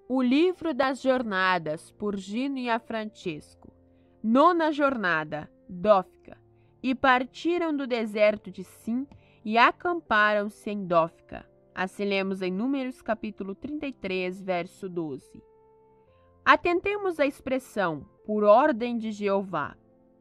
O Livro das Jornadas, por Gino e a Francesco. Nona jornada, Dófica. E partiram do deserto de Sim e acamparam-se em Dófica. Assim lemos em Números capítulo 33, verso 12. Atentemos à expressão, por ordem de Jeová.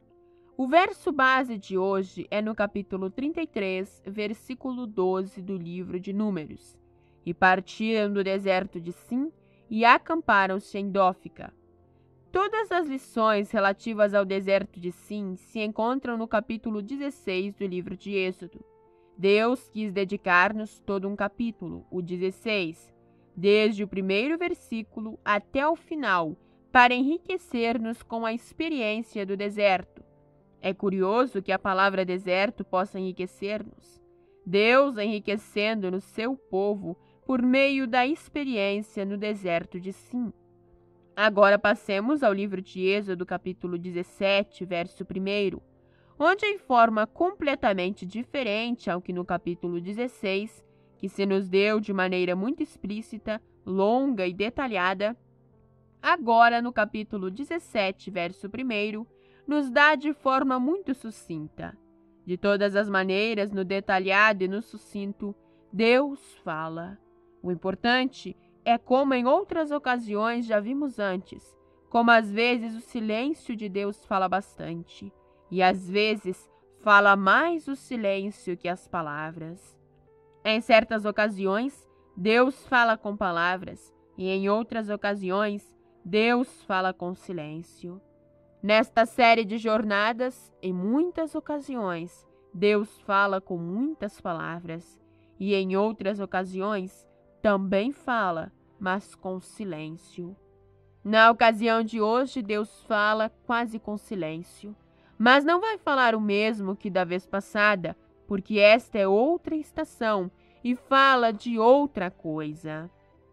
O verso base de hoje é no capítulo 33, versículo 12 do livro de Números. E partiram do deserto de Sim e acamparam-se em Dófica. Todas as lições relativas ao deserto de Sim se encontram no capítulo 16 do livro de Êxodo. Deus quis dedicar-nos todo um capítulo, o 16, desde o primeiro versículo até o final, para enriquecer-nos com a experiência do deserto. É curioso que a palavra deserto possa enriquecer-nos. Deus enriquecendo-nos seu povo por meio da experiência no deserto de Sim. Agora passemos ao livro de Êxodo, capítulo 17, verso 1, onde em forma completamente diferente ao que no capítulo 16, que se nos deu de maneira muito explícita, longa e detalhada, agora no capítulo 17, verso 1, nos dá de forma muito sucinta. De todas as maneiras, no detalhado e no sucinto, Deus fala. O importante é como em outras ocasiões já vimos antes, como às vezes o silêncio de Deus fala bastante, e às vezes fala mais o silêncio que as palavras. Em certas ocasiões, Deus fala com palavras, e em outras ocasiões, Deus fala com silêncio. Nesta série de jornadas, em muitas ocasiões, Deus fala com muitas palavras, e em outras ocasiões, também fala, mas com silêncio. Na ocasião de hoje, Deus fala quase com silêncio, mas não vai falar o mesmo que da vez passada, porque esta é outra estação e fala de outra coisa.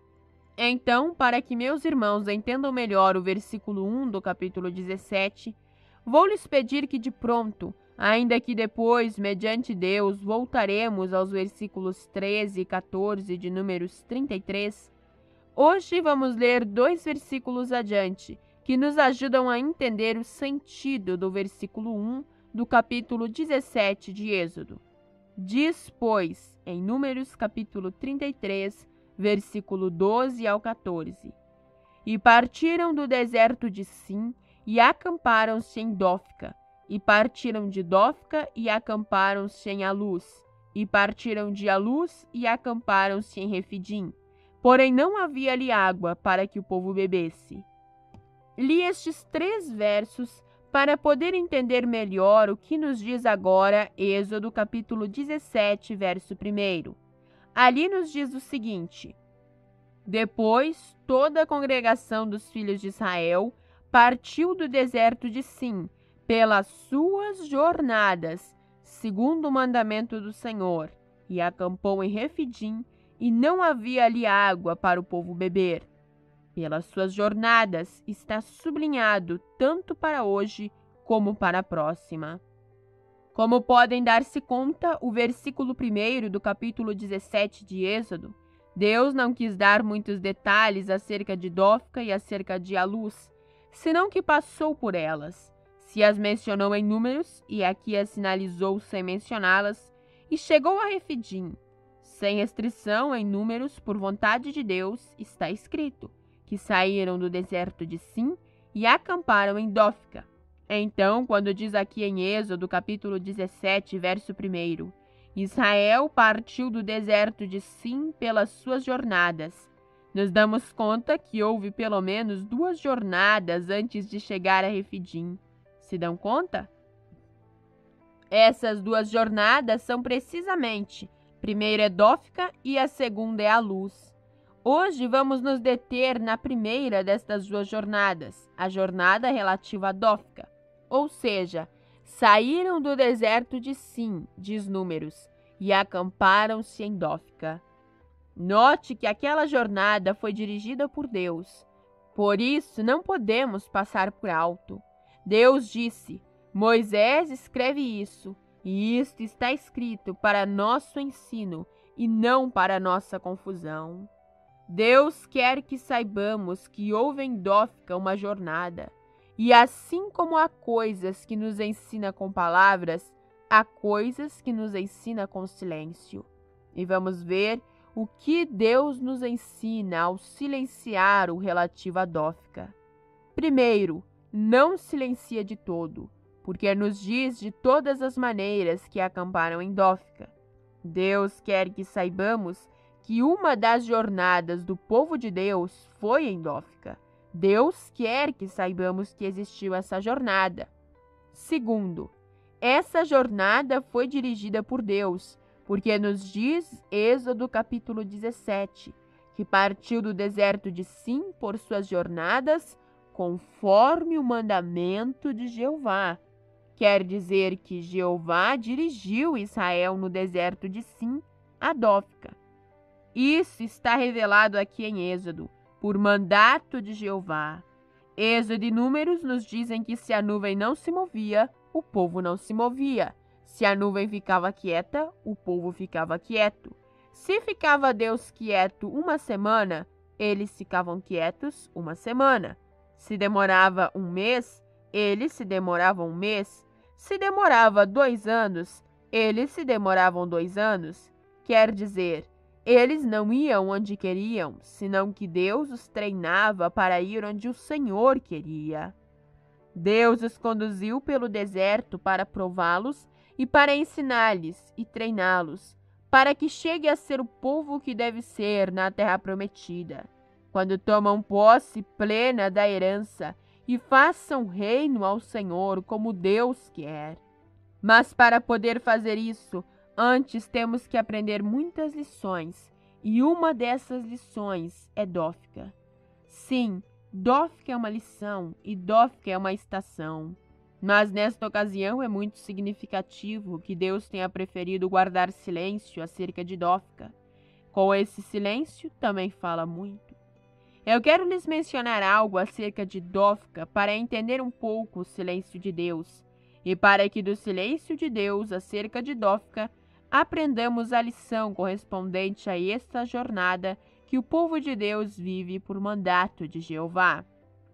Então, para que meus irmãos entendam melhor o versículo 1 do capítulo 17, vou-lhes pedir que de pronto, ainda que depois, mediante Deus, voltaremos aos versículos 13 e 14 de Números 33, hoje vamos ler 2 versículos adiante, que nos ajudam a entender o sentido do versículo 1 do capítulo 17 de Êxodo. Diz, pois, em Números capítulo 33, versículo 12 ao 14. E partiram do deserto de Sim e acamparam-se em Dófica. E partiram de Dófica e acamparam-se em Alus. E partiram de Alus e acamparam-se em Refidim. Porém não havia ali água para que o povo bebesse. Li estes 3 versos para poder entender melhor o que nos diz agora Êxodo capítulo 17, verso 1. Ali nos diz o seguinte: Depois toda a congregação dos filhos de Israel partiu do deserto de Sim, pelas suas jornadas, segundo o mandamento do Senhor, e acampou em Refidim, e não havia ali água para o povo beber. Pelas suas jornadas está sublinhado tanto para hoje como para a próxima. Como podem dar-se conta, o versículo 1 do capítulo 17 de Êxodo, Deus não quis dar muitos detalhes acerca de Dófica e acerca de Alus, senão que passou por elas. Se as mencionou em Números, e aqui as sinalizou sem mencioná-las, e chegou a Refidim. Sem restrição em Números, por vontade de Deus, está escrito, que saíram do deserto de Sim e acamparam em Dófica. Então, quando diz aqui em Êxodo, capítulo 17, verso 1, Israel partiu do deserto de Sim pelas suas jornadas, nos damos conta que houve pelo menos 2 jornadas antes de chegar a Refidim. Se dão conta? Essas 2 jornadas são precisamente, a primeira é Dófica e a segunda é Alus. Hoje vamos nos deter na primeira destas 2 jornadas, a jornada relativa a Dófica. Ou seja, saíram do deserto de Sim, diz Números, e acamparam-se em Dófica. Note que aquela jornada foi dirigida por Deus. Por isso, não podemos passar por alto. Deus disse, Moisés escreve isso, e isto está escrito para nosso ensino e não para nossa confusão. Deus quer que saibamos que houve em Dófica uma jornada, e assim como há coisas que nos ensina com palavras, há coisas que nos ensina com silêncio. E vamos ver o que Deus nos ensina ao silenciar o relativo a Dófica. Primeiro, não silencia de todo, porque nos diz de todas as maneiras que acamparam em Dófica. Deus quer que saibamos que uma das jornadas do povo de Deus foi em Dófica. Deus quer que saibamos que existiu essa jornada. Segundo, essa jornada foi dirigida por Deus, porque nos diz Êxodo capítulo 17, que partiu do deserto de Sim por suas jornadas, conforme o mandamento de Jeová. Quer dizer que Jeová dirigiu Israel no deserto de Sim a Dófica. Isso está revelado aqui em Êxodo, por mandato de Jeová. Êxodo e Números nos dizem que se a nuvem não se movia, o povo não se movia. Se a nuvem ficava quieta, o povo ficava quieto. Se ficava Deus quieto uma semana, eles ficavam quietos uma semana. Se demorava um mês, eles se demoravam um mês. Se demorava 2 anos, eles se demoravam 2 anos. Quer dizer, eles não iam onde queriam, senão que Deus os treinava para ir onde o Senhor queria. Deus os conduziu pelo deserto para prová-los e para ensinar-lhes e treiná-los, para que chegue a ser o povo que deve ser na terra prometida, quando tomam posse plena da herança e façam reino ao Senhor como Deus quer. Mas para poder fazer isso, antes temos que aprender muitas lições, e uma dessas lições é Dófica. Sim, Dófica é uma lição e Dófica é uma estação. Mas nesta ocasião é muito significativo que Deus tenha preferido guardar silêncio acerca de Dófica. Com esse silêncio também fala muito. Eu quero lhes mencionar algo acerca de Dófica para entender um pouco o silêncio de Deus, e para que do silêncio de Deus acerca de Dófica aprendamos a lição correspondente a esta jornada que o povo de Deus vive por mandato de Jeová.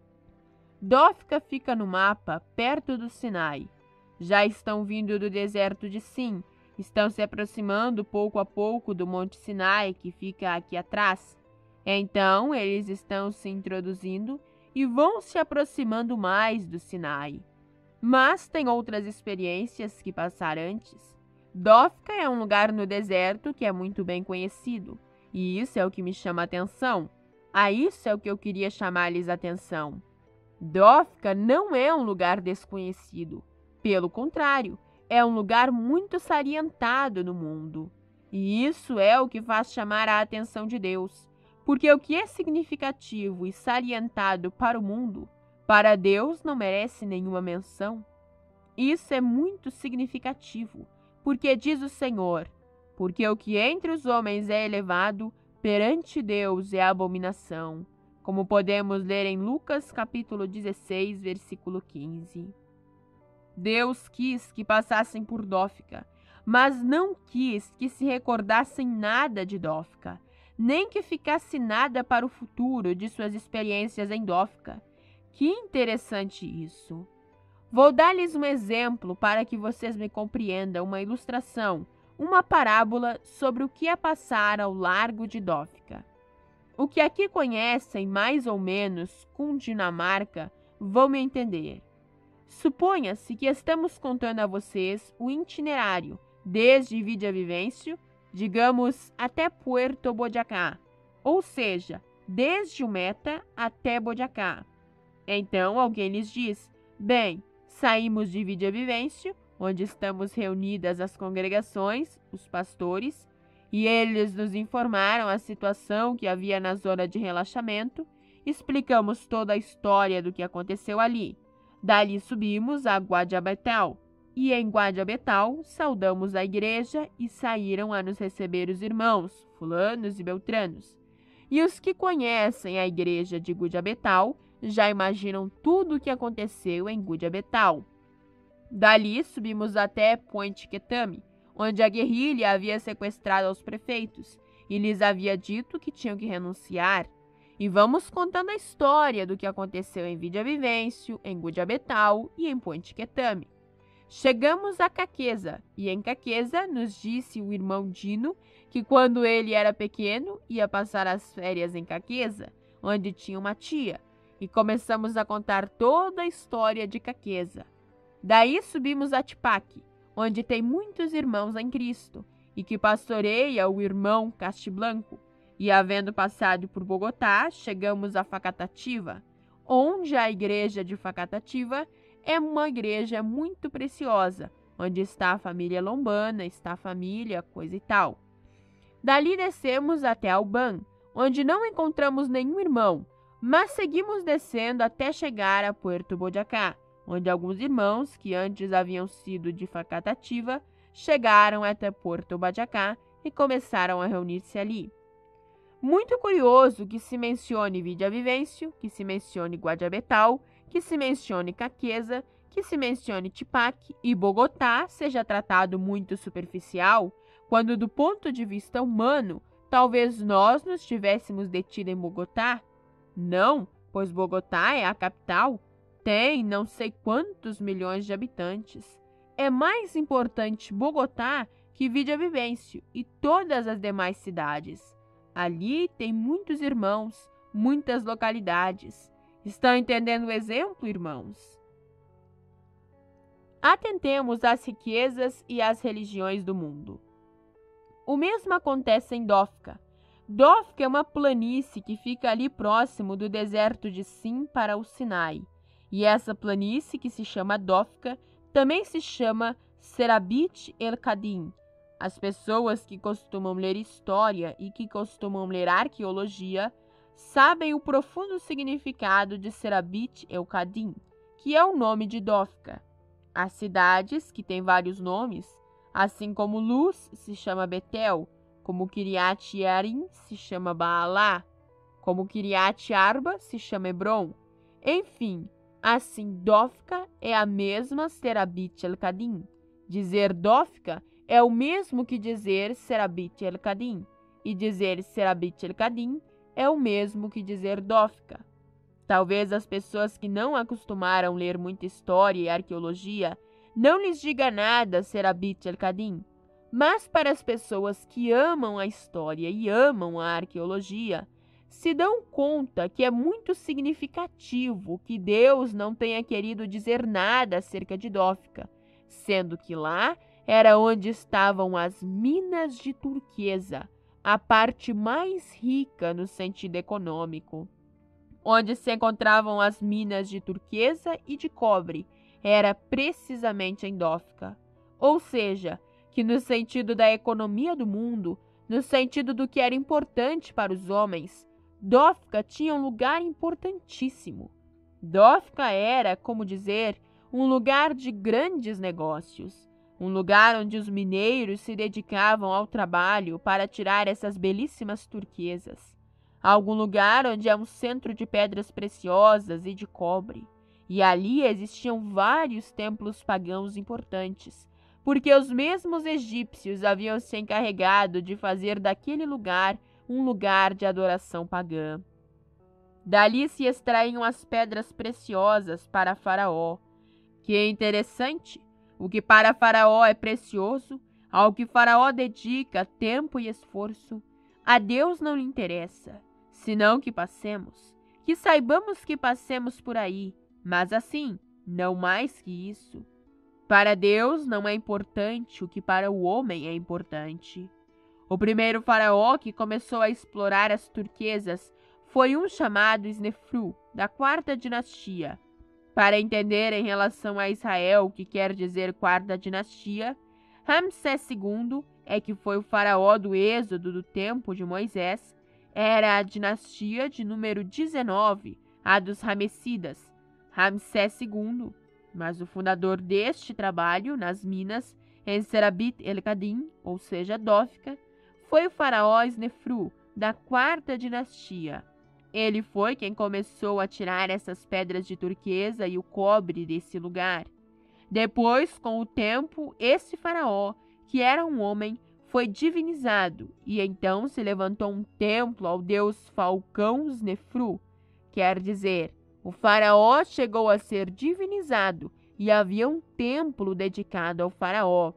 Dófica fica no mapa perto do Sinai. Já estão vindo do deserto de Sim, estão se aproximando pouco a pouco do Monte Sinai, que fica aqui atrás. Então, eles estão se introduzindo e vão se aproximando mais do Sinai. Mas tem outras experiências que passaram antes. Dófica é um lugar no deserto que é muito bem conhecido, e isso é o que me chama a atenção. A isso é o que eu queria chamar-lhes a atenção. Dófica não é um lugar desconhecido. Pelo contrário, é um lugar muito salientado no mundo. E isso é o que faz chamar a atenção de Deus. Porque o que é significativo e salientado para o mundo, para Deus não merece nenhuma menção. Isso é muito significativo, porque diz o Senhor, porque o que entre os homens é elevado, perante Deus é abominação, como podemos ler em Lucas capítulo 16, versículo 15. Deus quis que passassem por Dófica, mas não quis que se recordassem nada de Dófica, nem que ficasse nada para o futuro de suas experiências em Dófica. Que interessante isso! Vou dar-lhes um exemplo para que vocês me compreendam, uma ilustração, uma parábola sobre o que é passar ao largo de Dófica. O que aqui conhecem mais ou menos Cundinamarca vão me entender. Suponha-se que estamos contando a vocês o itinerário desde Villavicencio, digamos, até Puerto Boyacá, ou seja, desde o Meta até Boyacá. Então alguém lhes diz, bem, saímos de Villavicencio, onde estamos reunidas as congregações, os pastores, e eles nos informaram a situação que havia na zona de relaxamento, explicamos toda a história do que aconteceu ali. Dali subimos a Guadiabetal, e em Guadiabetal saudamos a igreja e saíram a nos receber os irmãos, fulanos e beltranos. E os que conhecem a igreja de Guadiabetal já imaginam tudo o que aconteceu em Guadiabetal. Dali subimos até Pointe Quetame, onde a guerrilha havia sequestrado os prefeitos, e lhes havia dito que tinham que renunciar. E vamos contando a história do que aconteceu em Vidia Vivêncio, em Gudiabetal e em Pointe-Quetame. Chegamos a Caqueza, e em Caqueza nos disse o irmão Dino que quando ele era pequeno ia passar as férias em Caqueza, onde tinha uma tia, e começamos a contar toda a história de Caqueza. Daí subimos a Tipaque, onde tem muitos irmãos em Cristo, e que pastoreia o irmão Castiblanco, e havendo passado por Bogotá, chegamos a Facatativa, onde a igreja de Facatativa é uma igreja muito preciosa, onde está a família Lombana, está a família, coisa e tal. Dali descemos até Alban, onde não encontramos nenhum irmão, mas seguimos descendo até chegar a Puerto Boyacá, onde alguns irmãos, que antes haviam sido de Facatativa, chegaram até Puerto Boyacá e começaram a reunir-se ali. Muito curioso que se mencione Vidia Vivêncio, que se mencione Guadiabetal, que se mencione Caqueza, que se mencione Tipaque e Bogotá seja tratado muito superficial, quando do ponto de vista humano, talvez nós nos tivéssemos detido em Bogotá. Não, pois Bogotá é a capital, tem não sei quantos milhões de habitantes. É mais importante Bogotá que Vidia Vivêncio e todas as demais cidades. Ali tem muitos irmãos, muitas localidades. Estão entendendo o exemplo, irmãos? Atentemos às riquezas e às religiões do mundo. O mesmo acontece em Dofka. Dofka é uma planície que fica ali próximo do deserto de Sim para o Sinai. E essa planície, que se chama Dofka, também se chama Serabit el-Kadim. As pessoas que costumam ler história e que costumam ler arqueologia sabem o profundo significado de Serabit el-Kadim, que é o nome de Dofka. As cidades, que têm vários nomes, assim como Luz se chama Betel, como Kiriat Yearim se chama Baalá, como Kiriat Arba se chama Hebron. Enfim, assim Dofka é a mesma Serabit el-Kadim. Dizer Dofka é o mesmo que dizer Serabit el-Kadim, e dizer Serabit el-Kadim é o mesmo que dizer Dofka. Talvez as pessoas que não acostumaram ler muita história e arqueologia não lhes diga nada Serabit el-Kadim, mas para as pessoas que amam a história e amam a arqueologia, se dão conta que é muito significativo que Deus não tenha querido dizer nada acerca de Dofka, sendo que lá era onde estavam as minas de turquesa, a parte mais rica no sentido econômico. Onde se encontravam as minas de turquesa e de cobre, era precisamente em Dofka. Ou seja, que no sentido da economia do mundo, no sentido do que era importante para os homens, Dofka tinha um lugar importantíssimo. Dofka era, como dizer, um lugar de grandes negócios, um lugar onde os mineiros se dedicavam ao trabalho para tirar essas belíssimas turquesas. Algum lugar onde é um centro de pedras preciosas e de cobre. E ali existiam vários templos pagãos importantes, porque os mesmos egípcios haviam se encarregado de fazer daquele lugar um lugar de adoração pagã. Dali se extraíam as pedras preciosas para Faraó. Que é interessante, o que para Faraó é precioso, ao que Faraó dedica tempo e esforço, a Deus não lhe interessa, senão que passemos, que saibamos que passemos por aí, mas assim, não mais que isso. Para Deus não é importante o que para o homem é importante. O primeiro faraó que começou a explorar as turquesas foi um chamado Snefru, da 4ª dinastia. Para entender em relação a Israel o que quer dizer 4ª dinastia, Ramsés II, que foi o faraó do êxodo do tempo de Moisés, era a dinastia de número 19, a dos Ramessidas, Ramsés II, mas o fundador deste trabalho nas minas, em Serabit el-Kadim, ou seja, Dofka, foi o faraó Snefru, da 4ª dinastia. Ele foi quem começou a tirar essas pedras de turquesa e o cobre desse lugar. Depois, com o tempo, esse faraó, que era um homem, foi divinizado, e então se levantou um templo ao deus Falcão Snefru, quer dizer, o faraó chegou a ser divinizado e havia um templo dedicado ao faraó.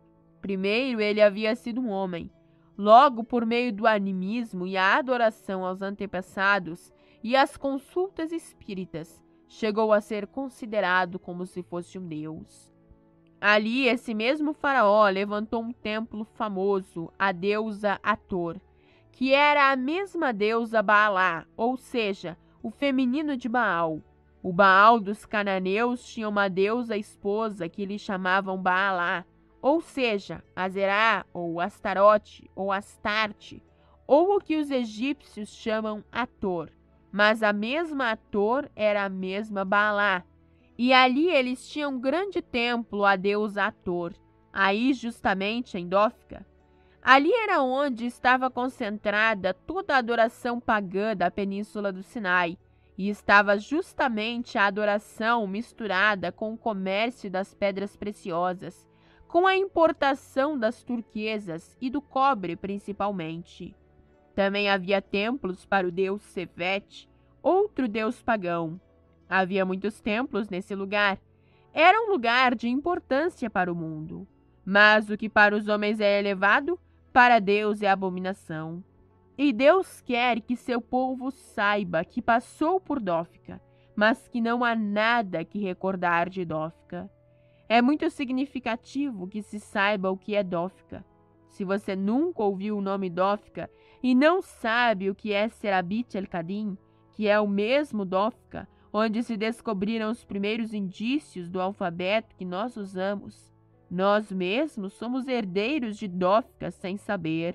Primeiro ele havia sido um homem. Logo, por meio do animismo e a adoração aos antepassados e as consultas espíritas, chegou a ser considerado como se fosse um deus. Ali, esse mesmo faraó levantou um templo famoso à deusa Ator, que era a mesma deusa Baalá, ou seja, o feminino de Baal. O Baal dos cananeus tinha uma deusa esposa que lhe chamavam Baalá, ou seja, Azerá, ou Astarote, ou Astarte, ou o que os egípcios chamam Ator. Mas a mesma Ator era a mesma Baalá. E ali eles tinham um grande templo à deusa Ator, aí justamente em Dófica. Ali era onde estava concentrada toda a adoração pagã da península do Sinai, e estava justamente a adoração misturada com o comércio das pedras preciosas, com a importação das turquesas e do cobre principalmente. Também havia templos para o deus Sefete, outro deus pagão. Havia muitos templos nesse lugar. Era um lugar de importância para o mundo. Mas o que para os homens é elevado, para Deus é abominação. E Deus quer que seu povo saiba que passou por Dófica, mas que não há nada que recordar de Dófica. É muito significativo que se saiba o que é Dófica. Se você nunca ouviu o nome Dófica e não sabe o que é Serabit el-Kadim, que é o mesmo Dófica, onde se descobriram os primeiros indícios do alfabeto que nós usamos, nós mesmos somos herdeiros de Dófica sem saber.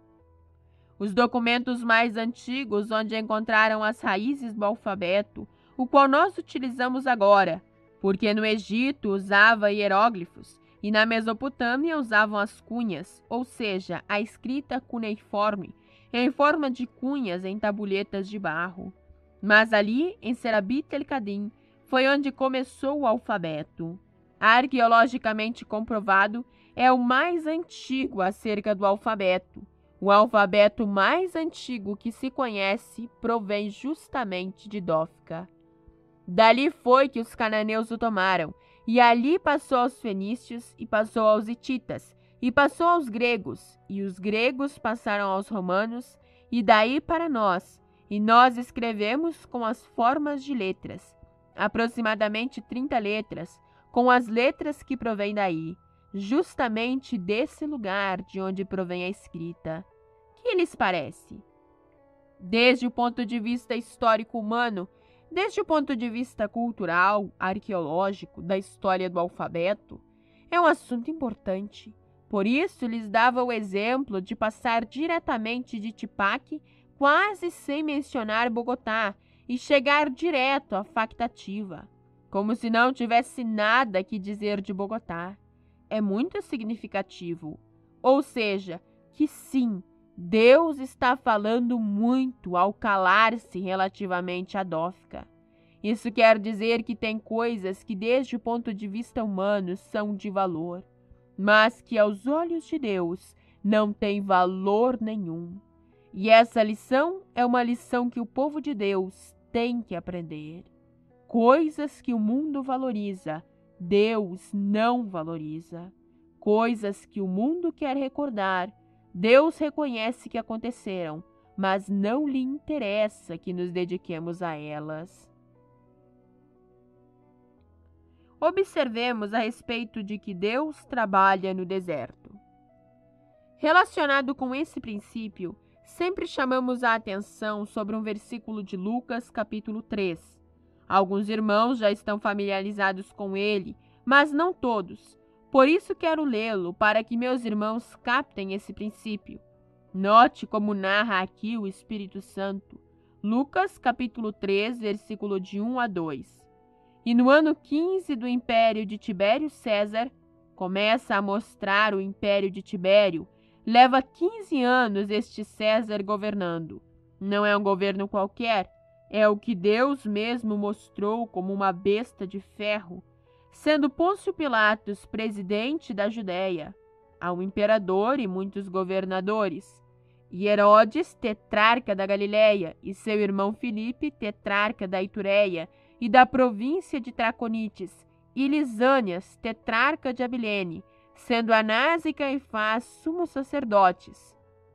Os documentos mais antigos onde encontraram as raízes do alfabeto, o qual nós utilizamos agora, porque no Egito usava hieróglifos e na Mesopotâmia usavam as cunhas, ou seja, a escrita cuneiforme, em forma de cunhas em tabuletas de barro. Mas ali, em Serabit el-Kadim, foi onde começou o alfabeto. Arqueologicamente comprovado, é o mais antigo acerca do alfabeto. O alfabeto mais antigo que se conhece provém justamente de Dófica. Dali foi que os cananeus o tomaram, e ali passou aos fenícios, e passou aos hititas, e passou aos gregos, e os gregos passaram aos romanos, e daí para nós, e nós escrevemos com as formas de letras, aproximadamente 30 letras, com as letras que provém daí, justamente desse lugar de onde provém a escrita. Que lhes parece? Desde o ponto de vista histórico humano, desde o ponto de vista cultural, arqueológico, da história do alfabeto, é um assunto importante. Por isso, lhes dava o exemplo de passar diretamente de Tipac, quase sem mencionar Bogotá, e chegar direto à factativa, como se não tivesse nada que dizer de Bogotá. É muito significativo. Ou seja, que sim, Deus está falando muito ao calar-se relativamente a Dófica. Isso quer dizer que tem coisas que, desde o ponto de vista humano, são de valor, mas que aos olhos de Deus não têm valor nenhum. E essa lição é uma lição que o povo de Deus tem que aprender. Coisas que o mundo valoriza, Deus não valoriza. Coisas que o mundo quer recordar, Deus reconhece que aconteceram, mas não lhe interessa que nos dediquemos a elas. Observemos a respeito de que Deus trabalha no deserto. Relacionado com esse princípio, sempre chamamos a atenção sobre um versículo de Lucas, capítulo 3. Alguns irmãos já estão familiarizados com ele, mas não todos. Por isso quero lê-lo, para que meus irmãos captem esse princípio. Note como narra aqui o Espírito Santo. Lucas, capítulo 3, versículo de 1 a 2. E no ano 15 do império de Tibério César, começa a mostrar o império de Tibério, leva 15 anos este César governando. Não é um governo qualquer, é o que Deus mesmo mostrou como uma besta de ferro, sendo Pôncio Pilatos presidente da Judéia. há um imperador e muitos governadores. E Herodes, tetrarca da Galileia, e seu irmão Filipe, tetrarca da Itureia e da província de Traconites, e Lisânias, tetrarca de Abilene, sendo Anás e Caifás sumos sacerdotes.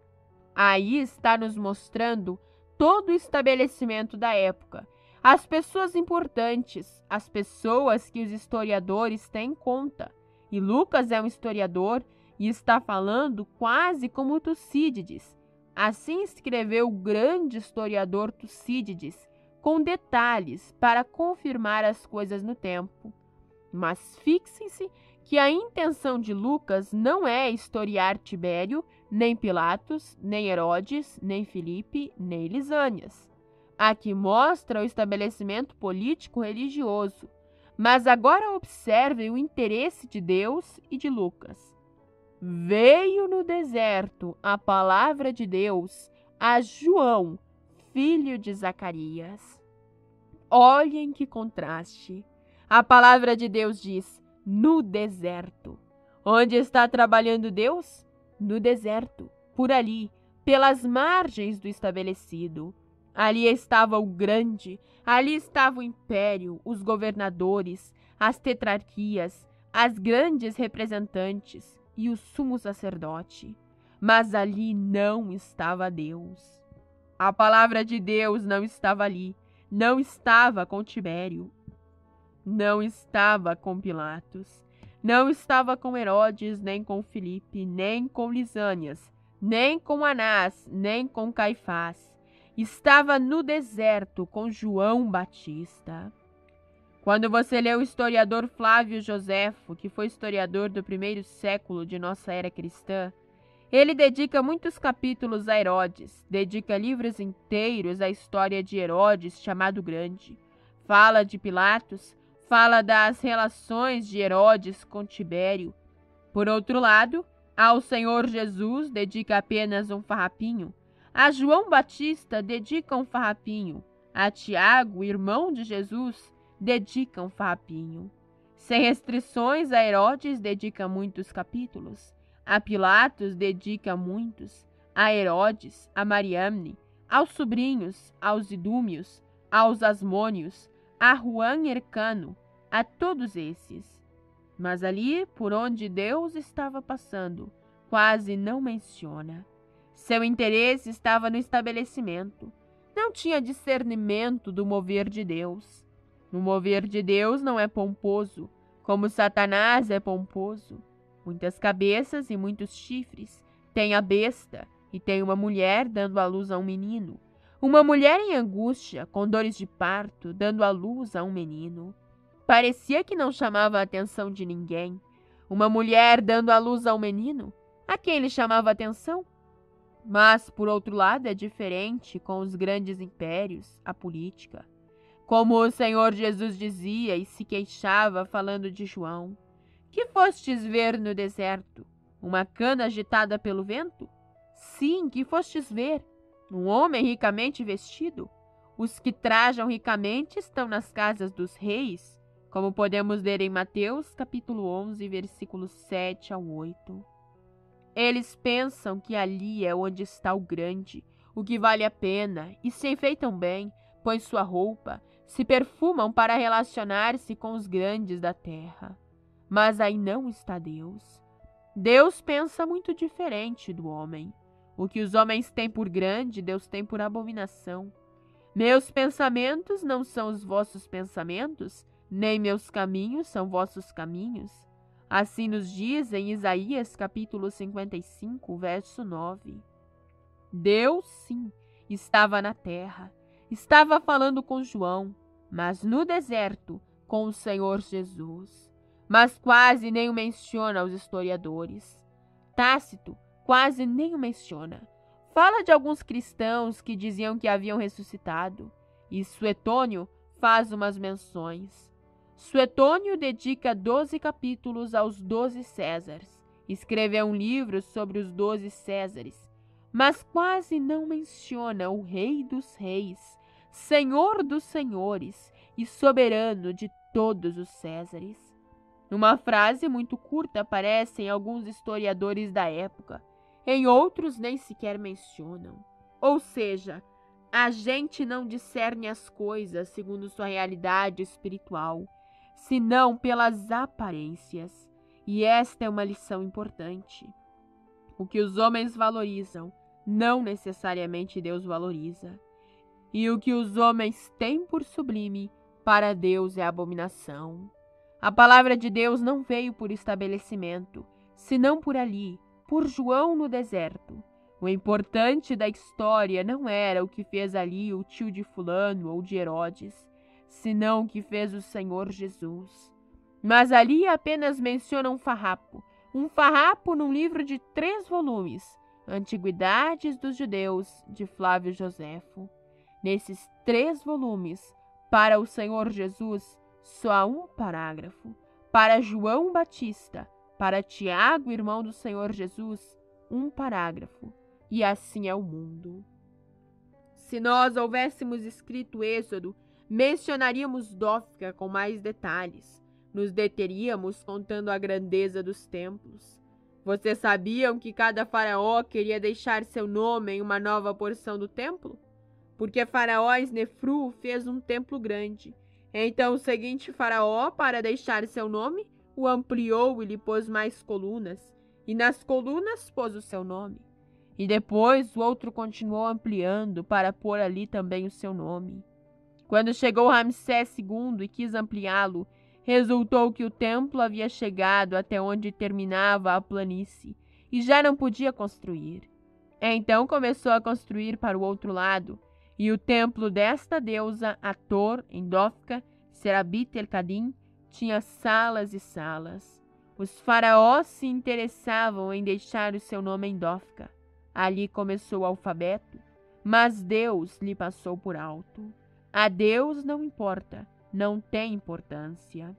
Aí está nos mostrando todo o estabelecimento da época, as pessoas importantes, as pessoas que os historiadores têm em conta. E Lucas é um historiador e está falando quase como Tucídides. Assim escreveu o grande historiador Tucídides, com detalhes para confirmar as coisas no tempo. Mas fixem-se que a intenção de Lucas não é historiar Tibério, nem Pilatos, nem Herodes, nem Filipe, nem Lisânias. Aqui mostra o estabelecimento político-religioso, mas agora observe o interesse de Deus e de Lucas. Veio no deserto a palavra de Deus a João, filho de Zacarias. Olhem que contraste. A palavra de Deus diz, no deserto. Onde está trabalhando Deus? No deserto, por ali, pelas margens do estabelecido. Ali estava o grande, ali estava o império, os governadores, as tetrarquias, as grandes representantes e o sumo sacerdote. Mas ali não estava Deus. A palavra de Deus não estava ali, não estava com Tibério, não estava com Pilatos, não estava com Herodes, nem com Filipe, nem com Lisânias, nem com Anás, nem com Caifás. Estava no deserto com João Batista. Quando você lê o historiador Flávio Joséfo, que foi historiador do primeiro século de nossa era cristã, ele dedica muitos capítulos a Herodes, dedica livros inteiros à história de Herodes, chamado Grande. Fala de Pilatos, fala das relações de Herodes com Tibério. Por outro lado, ao Senhor Jesus dedica apenas um farrapinho. A João Batista dedica um farrapinho. A Tiago, irmão de Jesus, dedica um farrapinho. Sem restrições, a Herodes dedica muitos capítulos. A Pilatos dedica muitos. A Herodes, a Mariamne, aos sobrinhos, aos idúmios, aos asmônios, a Juan Hircano, a todos esses. Mas ali, por onde Deus estava passando, quase não menciona. Seu interesse estava no estabelecimento. Não tinha discernimento do mover de Deus. O mover de Deus não é pomposo, como Satanás é pomposo. Muitas cabeças e muitos chifres. Tem a besta e tem uma mulher dando à luz a um menino. Uma mulher em angústia, com dores de parto, dando à luz a um menino. Parecia que não chamava a atenção de ninguém. Uma mulher dando à luz a um menino? A quem ele chamava a atenção? Mas, por outro lado, é diferente com os grandes impérios, a política. Como o Senhor Jesus dizia e se queixava falando de João. Que fostes ver no deserto? Uma cana agitada pelo vento? Sim, que fostes ver? Um homem ricamente vestido? Os que trajam ricamente estão nas casas dos reis, como podemos ler em Mateus, capítulo 11, versículos 7 ao 8. Eles pensam que ali é onde está o grande, o que vale a pena, e se enfeitam bem, põem sua roupa, se perfumam para relacionar-se com os grandes da terra. Mas aí não está Deus. Deus pensa muito diferente do homem. O que os homens têm por grande, Deus tem por abominação. Meus pensamentos não são os vossos pensamentos, nem meus caminhos são vossos caminhos. Assim nos diz em Isaías capítulo 55, verso 9. Deus, sim, estava na terra, estava falando com João, mas no deserto com o Senhor Jesus. Mas quase nem o menciona os historiadores. Tácito quase nem o menciona. Fala de alguns cristãos que diziam que haviam ressuscitado, e Suetônio faz umas menções. Suetônio dedica 12 capítulos aos 12 Césares, escreveu um livro sobre os 12 Césares, mas quase não menciona o Rei dos Reis, Senhor dos Senhores e soberano de todos os Césares. Numa frase muito curta aparecem alguns historiadores da época, em outros nem sequer mencionam. Ou seja, a gente não discerne as coisas segundo sua realidade espiritual, senão pelas aparências. E esta é uma lição importante. O que os homens valorizam, não necessariamente Deus valoriza. E o que os homens têm por sublime, para Deus é abominação. A palavra de Deus não veio por estabelecimento, senão por ali, por João no deserto. O importante da história não era o que fez ali o tio de fulano ou de Herodes, senão o que fez o Senhor Jesus. Mas ali apenas menciona um farrapo num livro de 3 volumes, Antiguidades dos Judeus, de Flávio Joséfo. Nesses 3 volumes, para o Senhor Jesus, só há um parágrafo. Para João Batista, para Tiago, irmão do Senhor Jesus, um parágrafo. E assim é o mundo. Se nós houvéssemos escrito Êxodo, mencionaríamos Dófica com mais detalhes. Nos deteríamos contando a grandeza dos templos. Vocês sabiam que cada faraó queria deixar seu nome em uma nova porção do templo? Porque faraó Snefru fez um templo grande. Então o seguinte faraó, para deixar seu nome, o ampliou e lhe pôs mais colunas, e nas colunas pôs o seu nome. E depois o outro continuou ampliando para pôr ali também o seu nome. Quando chegou Ramsés II e quis ampliá-lo, resultou que o templo havia chegado até onde terminava a planície e já não podia construir. Então começou a construir para o outro lado, e o templo desta deusa, Ator, em Dófica, Serabit el-Cadim, tinha salas e salas. Os faraós se interessavam em deixar o seu nome em Dófica. Ali começou o alfabeto, mas Deus lhe passou por alto. A Deus não importa, não tem importância.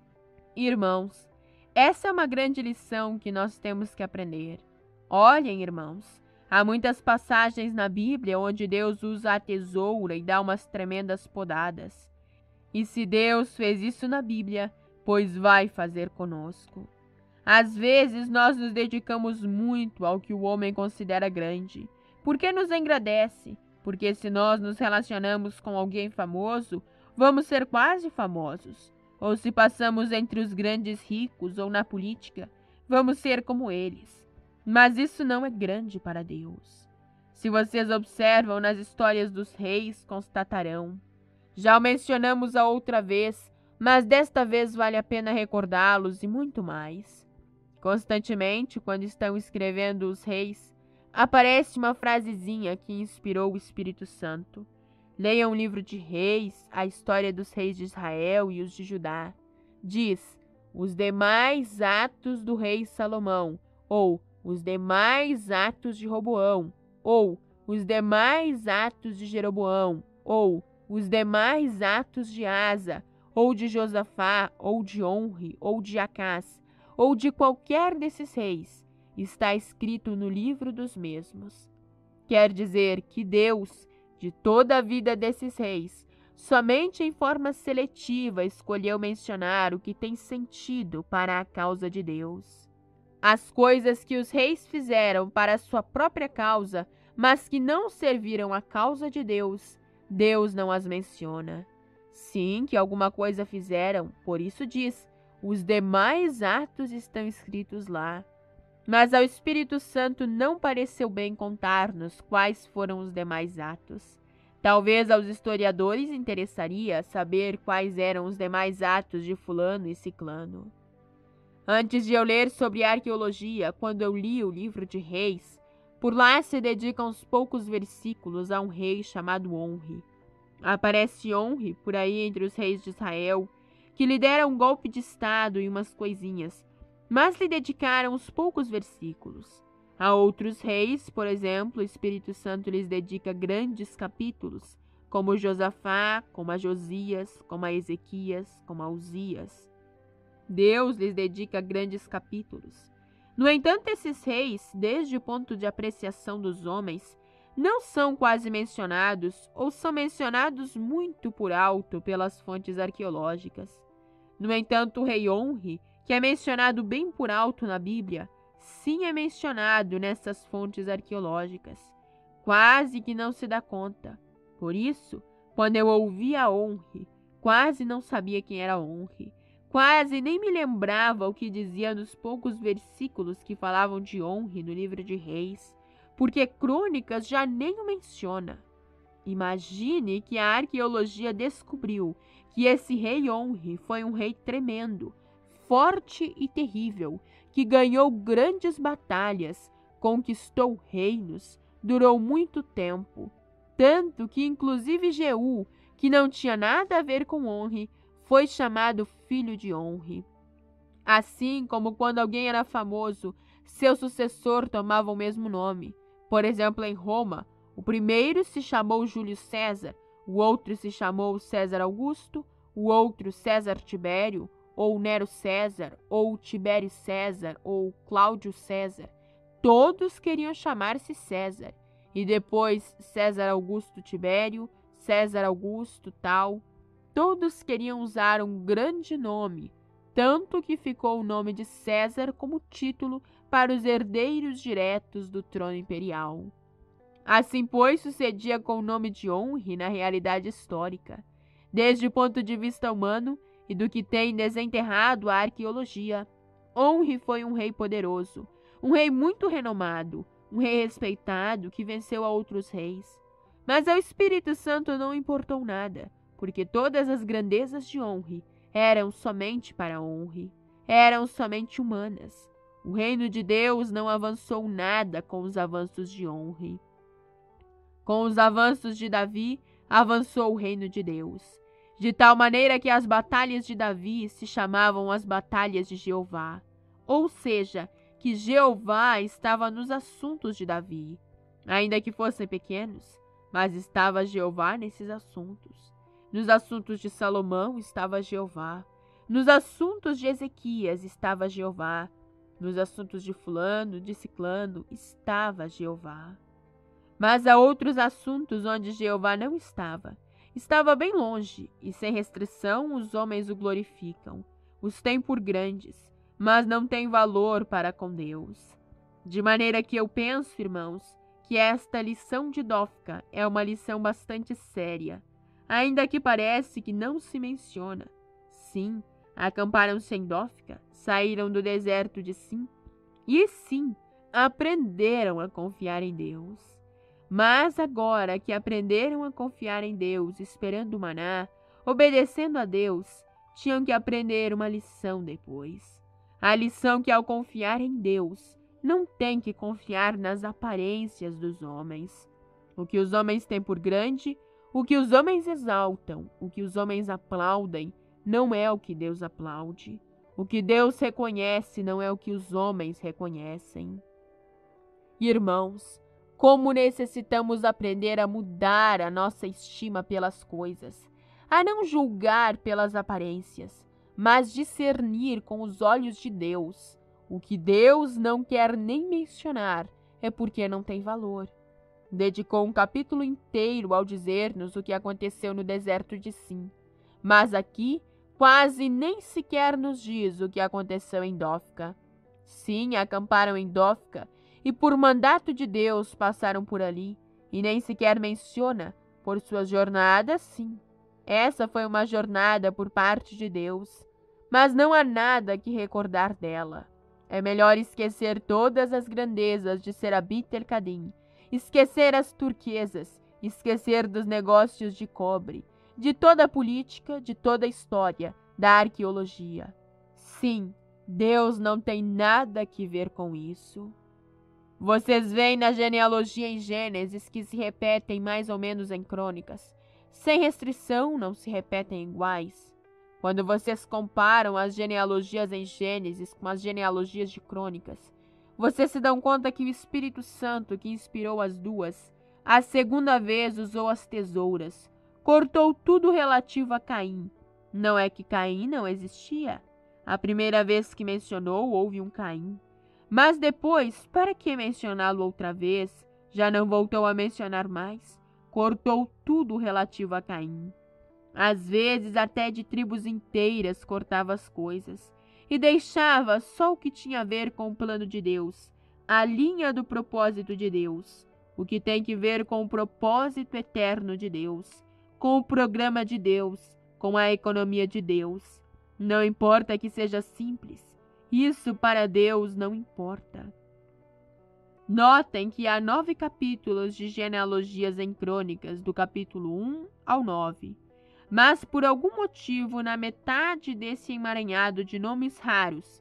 Irmãos, essa é uma grande lição que nós temos que aprender. Olhem, irmãos, há muitas passagens na Bíblia onde Deus usa a tesoura e dá umas tremendas podadas. E se Deus fez isso na Bíblia, pois vai fazer conosco. Às vezes nós nos dedicamos muito ao que o homem considera grande, porque nos engrandece, porque se nós nos relacionamos com alguém famoso, vamos ser quase famosos. Ou se passamos entre os grandes ricos ou na política, vamos ser como eles. Mas isso não é grande para Deus. Se vocês observam nas histórias dos reis, constatarão. Já o mencionamos a outra vez, mas desta vez vale a pena recordá-los e muito mais. Constantemente, quando estão escrevendo os reis, aparece uma frasezinha que inspirou o Espírito Santo. Leiam o livro de Reis, a história dos reis de Israel e os de Judá. Diz, os demais atos do rei Salomão, ou os demais atos de Roboão, ou os demais atos de Jeroboão, ou os demais atos de Asa, ou de Josafá, ou de Onri, ou de Acás, ou de qualquer desses reis, está escrito no livro dos mesmos. Quer dizer que Deus, de toda a vida desses reis, somente em forma seletiva escolheu mencionar o que tem sentido para a causa de Deus. As coisas que os reis fizeram para a sua própria causa, mas que não serviram à causa de Deus, Deus não as menciona. Sim, que alguma coisa fizeram, por isso diz, os demais atos estão escritos lá. Mas ao Espírito Santo não pareceu bem contar-nos quais foram os demais atos. Talvez aos historiadores interessaria saber quais eram os demais atos de fulano e ciclano. Antes de eu ler sobre arqueologia, quando eu li o livro de Reis, por lá se dedicam uns poucos versículos a um rei chamado Onri. Aparece Onri por aí entre os reis de Israel, que lhe deram um golpe de estado e umas coisinhas, mas lhe dedicaram uns poucos versículos. A outros reis, por exemplo, o Espírito Santo lhes dedica grandes capítulos, como Josafá, como a Josias, como a Ezequias, como a Uzias. Deus lhes dedica grandes capítulos. No entanto, esses reis, desde o ponto de apreciação dos homens, não são quase mencionados ou são mencionados muito por alto pelas fontes arqueológicas. No entanto, o rei Onri, que é mencionado bem por alto na Bíblia, sim é mencionado nessas fontes arqueológicas. Quase que não se dá conta. Por isso, quando eu ouvia Onri, quase não sabia quem era Onri. Quase nem me lembrava o que dizia nos poucos versículos que falavam de Onri no livro de Reis, porque Crônicas já nem o menciona. Imagine que a arqueologia descobriu que esse rei Onri foi um rei tremendo, forte e terrível, que ganhou grandes batalhas, conquistou reinos, durou muito tempo, tanto que inclusive Jeú, que não tinha nada a ver com Onri, foi chamado filho de Onri. Assim como quando alguém era famoso, seu sucessor tomava o mesmo nome. Por exemplo, em Roma, o primeiro se chamou Júlio César, o outro se chamou César Augusto, o outro César Tibério, ou Nero César, ou Tibério César, ou Cláudio César. Todos queriam chamar-se César, e depois César Augusto Tibério, César Augusto tal. Todos queriam usar um grande nome, tanto que ficou o nome de César como título para os herdeiros diretos do trono imperial. Assim, pois, sucedia com o nome de Onri na realidade histórica. Desde o ponto de vista humano e do que tem desenterrado a arqueologia, Onri foi um rei poderoso, um rei muito renomado, um rei respeitado que venceu a outros reis. Mas ao Espírito Santo não importou nada, porque todas as grandezas de Onri eram somente para Onri, eram somente humanas. O reino de Deus não avançou nada com os avanços de Onri. Com os avanços de Davi, avançou o reino de Deus, de tal maneira que as batalhas de Davi se chamavam as batalhas de Jeová, ou seja, que Jeová estava nos assuntos de Davi, ainda que fossem pequenos, mas estava Jeová nesses assuntos. Nos assuntos de Salomão estava Jeová, nos assuntos de Ezequias estava Jeová, nos assuntos de fulano, de ciclano, estava Jeová. Mas há outros assuntos onde Jeová não estava. Estava bem longe, e sem restrição os homens o glorificam. Os têm por grandes, mas não têm valor para com Deus. De maneira que eu penso, irmãos, que esta lição de Dófica é uma lição bastante séria, ainda que parece que não se menciona. Sim, acamparam-se em Dófica, saíram do deserto de Sim, e sim, aprenderam a confiar em Deus. Mas agora que aprenderam a confiar em Deus, esperando o maná, obedecendo a Deus, tinham que aprender uma lição depois. A lição que ao confiar em Deus, não tem que confiar nas aparências dos homens. O que os homens têm por grande, o que os homens exaltam, o que os homens aplaudem, não é o que Deus aplaude. O que Deus reconhece não é o que os homens reconhecem. Irmãos, como necessitamos aprender a mudar a nossa estima pelas coisas, a não julgar pelas aparências, mas discernir com os olhos de Deus. O que Deus não quer nem mencionar é porque não tem valor. Dedicou um capítulo inteiro ao dizer-nos o que aconteceu no deserto de Sim, mas aqui quase nem sequer nos diz o que aconteceu em Dófica. Sim, acamparam em Dófica, e por mandato de Deus passaram por ali, e nem sequer menciona, por suas jornadas, sim. Essa foi uma jornada por parte de Deus, mas não há nada que recordar dela. É melhor esquecer todas as grandezas de Serabit el-Kadim, esquecer as turquesas, esquecer dos negócios de cobre, de toda a política, de toda a história, da arqueologia. Sim, Deus não tem nada que ver com isso. Vocês veem na genealogia em Gênesis que se repetem mais ou menos em Crônicas. Sem restrição, não se repetem iguais. Quando vocês comparam as genealogias em Gênesis com as genealogias de Crônicas, vocês se dão conta que o Espírito Santo que inspirou as duas, a segunda vez usou as tesouras, cortou tudo relativo a Caim. Não é que Caim não existia. A primeira vez que mencionou, houve um Caim. Mas depois, para que mencioná-lo outra vez? Já não voltou a mencionar mais. Cortou tudo relativo a Caim. Às vezes, até de tribos inteiras cortava as coisas. e deixava só o que tinha a ver com o plano de Deus, a linha do propósito de Deus, o que tem que ver com o propósito eterno de Deus, com o programa de Deus, com a economia de Deus. Não importa que seja simples, isso para Deus não importa. Notem que há 9 capítulos de genealogias em Crônicas, do capítulo 1 ao 9. Mas, por algum motivo, na metade desse emaranhado de nomes raros,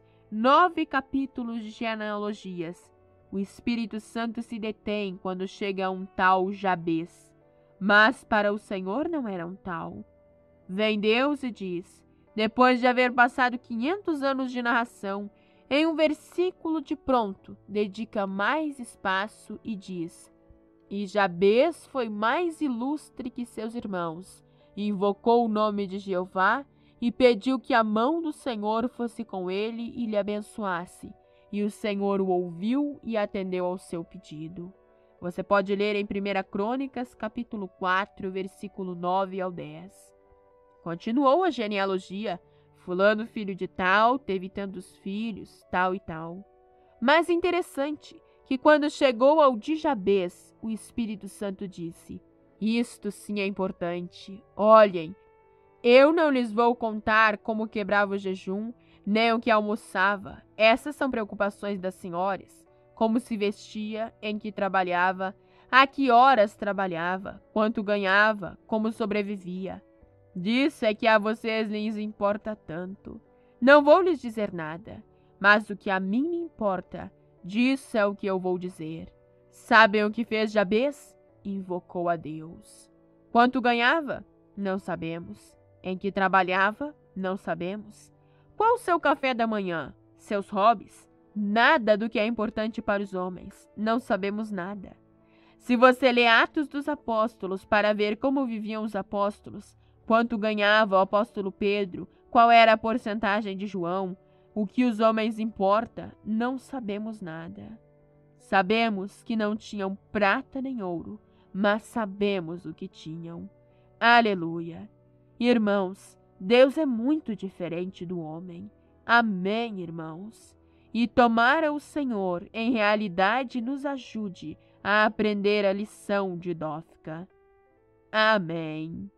9 capítulos de genealogias, o Espírito Santo se detém quando chega a um tal Jabes. Mas para o Senhor não era um tal. Vem Deus e diz, depois de haver passado 500 anos de narração, em um versículo de pronto, dedica mais espaço e diz: E Jabes foi mais ilustre que seus irmãos, e invocou o nome de Jeová, e pediu que a mão do Senhor fosse com ele e lhe abençoasse. E o Senhor o ouviu e atendeu ao seu pedido. Você pode ler em 1 Crônicas, capítulo 4, versículo 9 ao 10. Continuou a genealogia. Fulano, filho de tal, teve tantos filhos, tal e tal. Mas interessante que quando chegou ao de Jabes, o Espírito Santo disse: Isto sim é importante. Olhem, eu não lhes vou contar como quebrava o jejum, nem o que almoçava. Essas são preocupações das senhoras. Como se vestia, em que trabalhava, a que horas trabalhava, quanto ganhava, como sobrevivia. Disso é que a vocês lhes importa tanto. Não vou lhes dizer nada, mas o que a mim me importa, disso é o que eu vou dizer. Sabem o que fez Jabes? Invocou a Deus. Quanto ganhava? Não sabemos. Em que trabalhava? Não sabemos. Qual o seu café da manhã? Seus hobbies? Nada do que é importante para os homens. Não sabemos nada. Se você lê Atos dos Apóstolos para ver como viviam os apóstolos, quanto ganhava o apóstolo Pedro, qual era a porcentagem de João, o que os homens importa, não sabemos nada. Sabemos que não tinham prata nem ouro, mas sabemos o que tinham. Aleluia! Irmãos, Deus é muito diferente do homem. Amém, irmãos? E tomara o Senhor, em realidade, nos ajude a aprender a lição de Dófica. Amém.